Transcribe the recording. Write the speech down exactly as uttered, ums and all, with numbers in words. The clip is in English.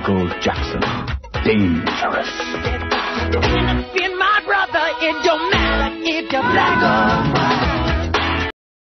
Michael Jackson. Dangerous. Been my brother, it don't matter if you're black or